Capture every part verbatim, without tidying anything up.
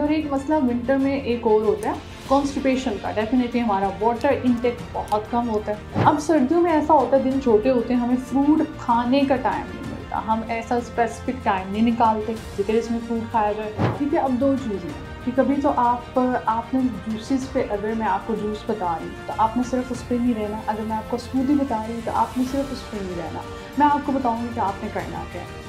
और एक मसला विंटर में एक और होता है कॉन्स्टिपेशन का। डेफिनेटली हमारा वाटर इंटेक बहुत कम होता है। अब सर्दियों में ऐसा होता है, दिन छोटे होते हैं, हमें फ्रूट खाने का टाइम नहीं मिलता, हम ऐसा स्पेसिफिक टाइम नहीं निकालते जिसके जिसमें फ्रूट खाया जाए। ठीक है, अब दो चीज़ें कि कभी तो आप आपने जूसेस पे, अगर मैं आपको जूस बता रही हूँ तो आपने सिर्फ उस पर नहीं रहना, अगर मैं आपको स्मूदी बता रही हूँ तो आपने सिर्फ उस पर नहीं रहना। मैं आपको बताऊँगी कि आपने करना क्या है।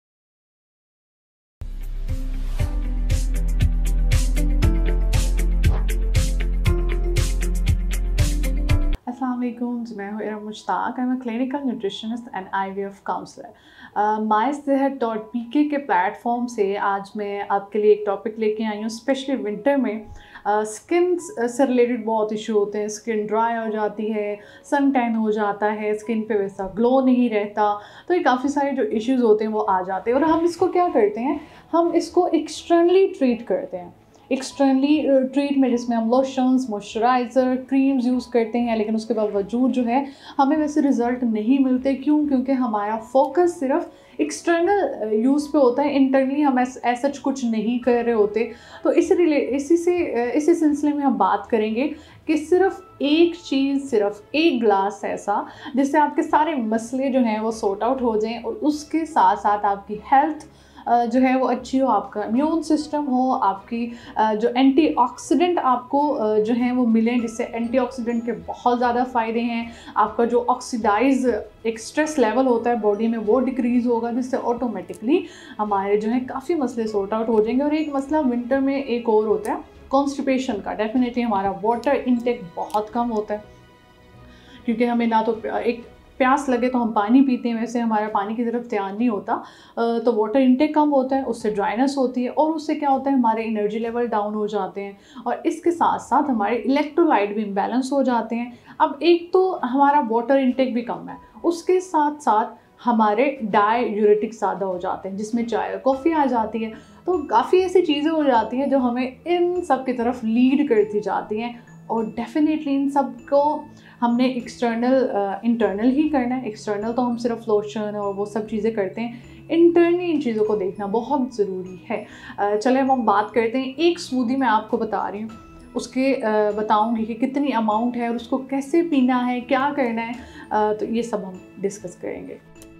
Assalamualaikum, मैं हूँ Iram Mushtaq. I am a clinical nutritionist and IVF counsellor. My Sehat dot P K के प्लेटफॉर्म से आज मैं आपके लिए एक टॉपिक लेके आई हूँ। स्पेशली विंटर में स्किन uh, से रिलेटेड बहुत इशू होते हैं। स्किन ड्राई हो जाती है, सन टैन हो जाता है, स्किन पे वैसा ग्लो नहीं रहता, तो ये काफ़ी सारे जो इश्यूज़ होते हैं वो आ जाते हैं। और हम इसको क्या करते हैं, हम इसको एक्सटर्नली ट्रीट करते हैं। एक्सटर्नली ट्रीट में जिसमें हम लोशंस, मॉइस्चराइज़र, क्रीम्स यूज़ करते हैं, लेकिन उसके बावजूद जो है हमें वैसे रिज़ल्ट नहीं मिलते। क्यों? क्योंकि हमारा फोकस सिर्फ एक्सटर्नल यूज़ पे होता है, इंटरनली हम ऐसा कुछ नहीं कर रहे होते। तो इस रिले इसी से इसी सिलसिले में हम बात करेंगे कि सिर्फ एक चीज़, सिर्फ एक ग्लास ऐसा जिससे आपके सारे मसले जो हैं वो सॉर्ट आउट हो जाएं और उसके साथ साथ आपकी हेल्थ जो है वो अच्छी हो, आपका इम्यून सिस्टम हो, आपकी जो एंटीऑक्सीडेंट आपको जो है वो मिलें, जिससे एंटीऑक्सीडेंट के बहुत ज़्यादा फ़ायदे हैं। आपका जो ऑक्सीडाइज एक स्ट्रेस लेवल होता है बॉडी में वो डिक्रीज़ होगा, जिससे ऑटोमेटिकली हमारे जो है काफ़ी मसले सॉर्ट आउट हो जाएंगे। और एक मसला विंटर में एक और होता है कॉन्स्टिपेशन का। डेफिनेटली हमारा वाटर इंटेक बहुत कम होता है, क्योंकि हमें ना तो एक प्यास लगे तो हम पानी पीते हैं, वैसे हमारा पानी की तरफ ध्यान नहीं होता, तो वाटर इंटेक कम होता है, उससे ड्राइनेस होती है और उससे क्या होता है, हमारे एनर्जी लेवल डाउन हो जाते हैं और इसके साथ साथ हमारे इलेक्ट्रोलाइट भी इम्बैलेंस हो जाते हैं। अब एक तो हमारा वाटर इंटेक भी कम है, उसके साथ साथ हमारे डाययूरेटिक ज़्यादा हो जाते हैं, जिसमें चाय और कॉफ़ी आ जाती है। तो काफ़ी ऐसी चीज़ें हो जाती हैं जो हमें इन सब की तरफ लीड करती जाती हैं। और डेफिनेटली इन सब को हमने एक्सटर्नल इंटरनल ही करना है। एक्सटर्नल तो हम सिर्फ लोशन और वो सब चीज़ें करते हैं, इंटरनली इन चीज़ों को देखना बहुत ज़रूरी है। चले अब हम बात करते हैं। एक स्मूदी मैं आपको बता रही हूँ, उसके uh, बताऊँगी कि कितनी अमाउंट है और उसको कैसे पीना है, क्या करना है, uh, तो ये सब हम डिस्कस करेंगे।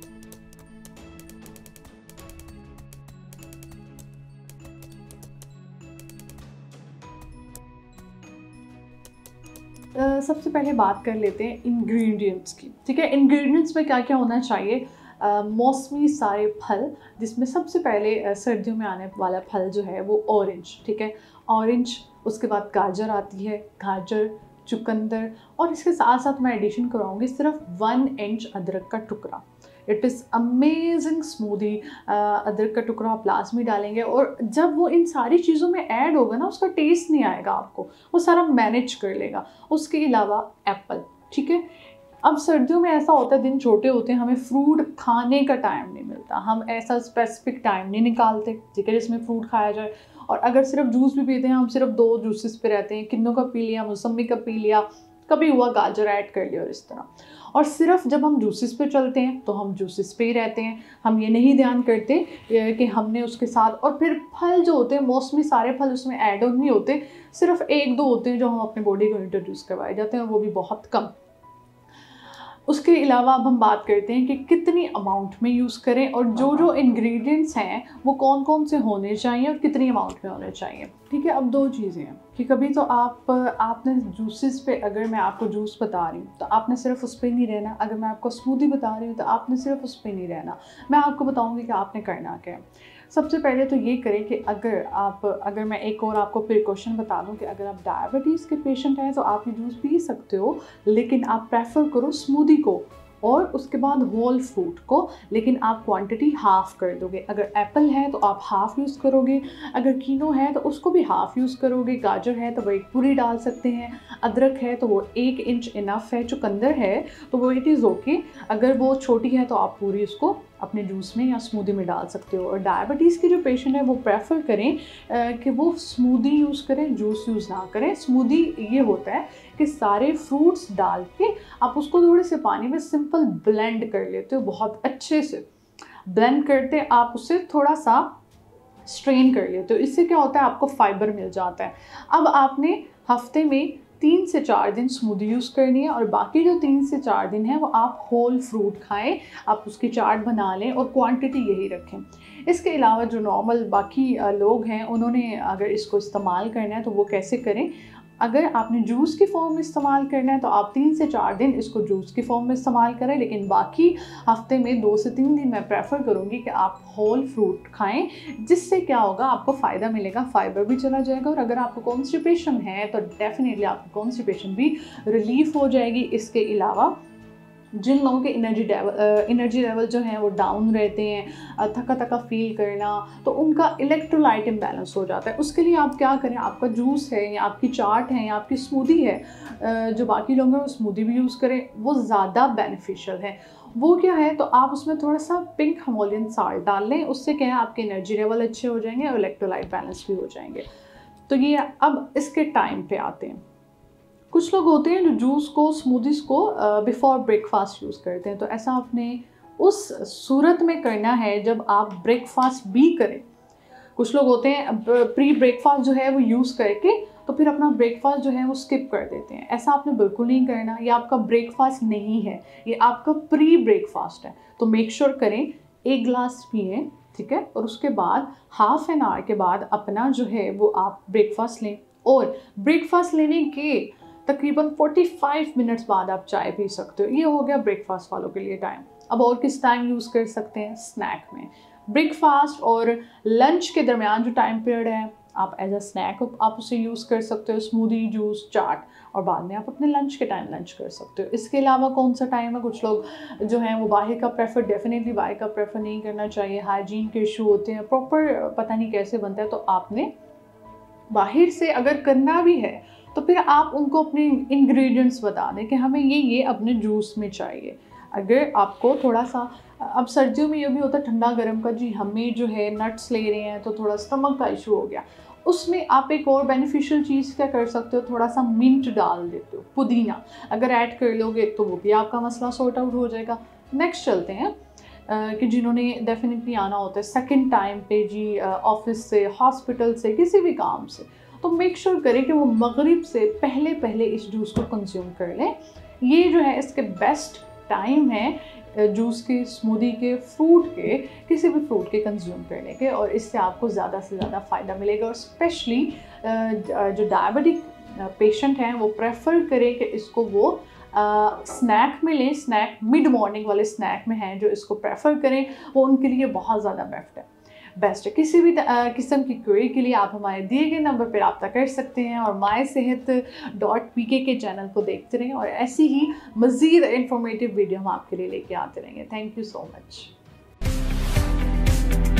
Uh, सबसे पहले बात कर लेते हैं इंग्रेडिएंट्स की। ठीक है, इंग्रेडिएंट्स में क्या क्या होना चाहिए। uh, मौसमी सारे फल, जिसमें सबसे पहले uh, सर्दियों में आने वाला फल जो है वो ऑरेंज। ठीक है, ऑरेंज, उसके बाद गाजर आती है, गाजर, चुकंदर, और इसके साथ साथ मैं एडिशन कराऊंगी सिर्फ वन इंच अदरक का टुकड़ा। It is amazing smoothie. अदरक का टुकड़ा आप लाजमी डालेंगे और जब वो इन सारी चीज़ों में ऐड होगा ना, उसका टेस्ट नहीं आएगा आपको, वो सारा मैनेज कर लेगा। उसके अलावा एप्पल। ठीक है, अब सर्दियों में ऐसा होता है, दिन छोटे होते हैं, हमें फ्रूट खाने का टाइम नहीं मिलता, हम ऐसा स्पेसिफिक टाइम नहीं निकालते ठीक है जिसमें फ्रूट खाया जाए। और अगर सिर्फ जूस भी पीते हैं, हम सिर्फ दो जूसेस पे रहते हैं, किन्नू का पी लिया, मौसमी का पी लिया, कभी हुआ गाजर ऐड कर लिया और इस तरह। और सिर्फ जब हम जूसेस पे चलते हैं तो हम जूसेस पे ही रहते हैं, हम ये नहीं ध्यान करते कि हमने उसके साथ, और फिर फल जो होते हैं मौसमी सारे फल उसमें ऐड ऑन नहीं होते, सिर्फ एक दो होते हैं जो हम अपने बॉडी को इंट्रोड्यूस करवाए जाते हैं और वो भी बहुत कम। उसके अलावा अब हम बात करते हैं कि कितनी अमाउंट में यूज़ करें और जो जो इंग्रेडिएंट्स हैं वो कौन कौन से होने चाहिए और कितनी अमाउंट में होने चाहिए। ठीक है, अब दो चीज़ें हैं कि कभी तो आप आपने जूसेस पे, अगर मैं आपको जूस बता रही हूँ तो आपने सिर्फ उस पर नहीं रहना, अगर मैं आपको स्मूदी बता रही हूँ तो आपने सिर्फ उस पर नहीं रहना। मैं आपको बताऊँगी कि आपने करना क्या है। सबसे पहले तो ये करें कि अगर आप अगर मैं एक और आपको प्रिकॉशन बता दूं कि अगर आप डायबिटीज़ के पेशेंट हैं तो आप ये जूस पी सकते हो, लेकिन आप प्रेफर करो स्मूदी को और उसके बाद होल फ्रूट को, लेकिन आप क्वांटिटी हाफ़ कर दोगे। अगर एप्पल है तो आप हाफ़ यूज़ करोगे, अगर कीनो है तो उसको भी हाफ़ यूज़ करोगे, गाजर है तो वो एक पूरी डाल सकते हैं, अदरक है तो वो एक इंच इनफ है, चुकंदर है तो वो इट इज़ ओके, अगर वो छोटी है तो आप पूरी उसको अपने जूस में या स्मूदी में डाल सकते हो। और डायबिटीज़ के जो पेशेंट है वो प्रेफर करें आ, कि वो स्मूदी यूज़ करें, जूस यूज़ ना करें। स्मूदी ये होता है कि सारे फ्रूट्स डाल के आप उसको थोड़े से पानी में सिंपल ब्लेंड कर लेते हो, बहुत अच्छे से ब्लेंड करते आप उसे थोड़ा सा स्ट्रेन कर लेते हो। इससे क्या होता है, आपको फाइबर मिल जाता है। अब आपने हफ्ते में तीन से चार दिन स्मूदी यूज़ करनी है और बाकी जो तीन से चार दिन है वो आप होल फ्रूट खाएं, आप उसकी चाट बना लें और क्वांटिटी यही रखें। इसके अलावा जो नॉर्मल बाकी लोग हैं उन्होंने अगर इसको इस्तेमाल करना है तो वो कैसे करें, अगर आपने जूस की फॉर्म में इस्तेमाल करना है तो आप तीन से चार दिन इसको जूस की फॉर्म में इस्तेमाल करें, लेकिन बाकी हफ्ते में दो से तीन दिन मैं प्रेफर करूँगी कि आप होल फ्रूट खाएं, जिससे क्या होगा, आपको फ़ायदा मिलेगा, फाइबर भी चला जाएगा और अगर आपको कॉन्स्टिपेशन है तो डेफिनेटली आपकी कॉन्स्टिपेशन भी रिलीफ हो जाएगी। इसके अलावा जिन लोगों के एनर्जी लेवल एनर्जी लेवल जो है वो डाउन रहते हैं, थका थका फील करना, तो उनका इलेक्ट्रोलाइट इम्बैलेंस हो जाता है। उसके लिए आप क्या करें, आपका जूस है या आपकी चाट है या आपकी स्मूदी है, जो बाकी लोग हैं वो स्मूदी भी यूज़ करें, वो ज़्यादा बेनिफिशियल है। वो क्या है, तो आप उसमें थोड़ा सा पिंक हिमालयन साल्ट डाल लें, उससे क्या है आपके एनर्जी लेवल अच्छे हो जाएंगे और इलेक्ट्रोलाइट बैलेंस भी हो जाएंगे। तो ये अब इसके टाइम पे आते हैं। कुछ लोग होते हैं जो जूस को, स्मूदीज़ को बिफोर ब्रेकफास्ट यूज़ करते हैं, तो ऐसा आपने उस सूरत में करना है जब आप ब्रेकफास्ट भी करें। कुछ लोग होते हैं प्री ब्रेकफास्ट जो है वो यूज़ करके तो फिर अपना ब्रेकफास्ट जो है वो स्किप कर देते हैं। ऐसा आपने बिल्कुल नहीं करना। ये आपका ब्रेकफास्ट नहीं है, ये आपका प्री ब्रेकफास्ट है। तो मेक श्योर करें एक गिलास पिए, ठीक है, और उसके बाद हाफ एन आवर के बाद अपना जो है वो आप ब्रेकफास्ट लें और ब्रेकफास्ट लेने के तकरीबन पैंतालीस मिनट्स बाद आप चाय पी सकते हो। ये हो गया ब्रेकफास्ट वालों के लिए टाइम। अब और किस टाइम यूज़ कर सकते हैं, स्नैक में। ब्रेकफास्ट और लंच के दरमियान जो टाइम पीरियड है आप एज अ स्नैक आप उसे यूज़ कर सकते हो, स्मूदी, जूस, चाट, और बाद में आप अपने लंच के टाइम लंच कर सकते हो। इसके अलावा कौन सा टाइम है, कुछ लोग जो हैं वो बाहर का प्रेफर, डेफिनेटली बाहर का प्रेफर नहीं करना चाहिए। हाइजीन के इशू होते हैं, प्रॉपर पता नहीं कैसे बनता है, तो आपने बाहर से अगर करना भी है तो फिर आप उनको अपने इंग्रेडिएंट्स बता दें कि हमें ये ये अपने जूस में चाहिए। अगर आपको थोड़ा सा, अब सर्दियों में ये भी होता है ठंडा गर्म का, जी हमें जो है नट्स ले रहे हैं तो थोड़ा स्टमक का इशू हो गया, उसमें आप एक और बेनिफिशियल चीज़ क्या कर सकते हो, थोड़ा सा मिंट डाल देते हो, पुदीना अगर ऐड कर लोगे तो वो भी आपका मसला सॉर्ट आउट हो जाएगा। नेक्स्ट चलते हैं कि जिन्होंने डेफिनेटली आना होता है सेकंड टाइम पे जी, ऑफिस से, हॉस्पिटल से, किसी भी काम से, तो मेक श्योर करें कि वो मगरिब से पहले पहले इस जूस को कंज्यूम कर लें। ये जो है इसके बेस्ट टाइम है जूस के, स्मूदी के, फ्रूट के, किसी भी फ्रूट के कंज्यूम करने के, और इससे आपको ज़्यादा से ज़्यादा फ़ायदा मिलेगा। और स्पेशली जो डायबिटिक पेशेंट हैं वो प्रेफर करें कि इसको वो स्नैक uh, में लें, स्नैक मिड मॉर्निंग वाले स्नैक में हैं जो इसको प्रेफर करें, वो उनके लिए बहुत ज़्यादा बेस्ट है बेस्ट है। किसी भी uh, किस्म की क्वेरी के लिए आप हमारे दिए गए नंबर पर रब्ता कर सकते हैं और my Sehat dot P K के चैनल को देखते रहें और ऐसी ही मज़ीद इंफॉर्मेटिव वीडियो हम आपके लिए लेके आते रहेंगे। Thank you so much.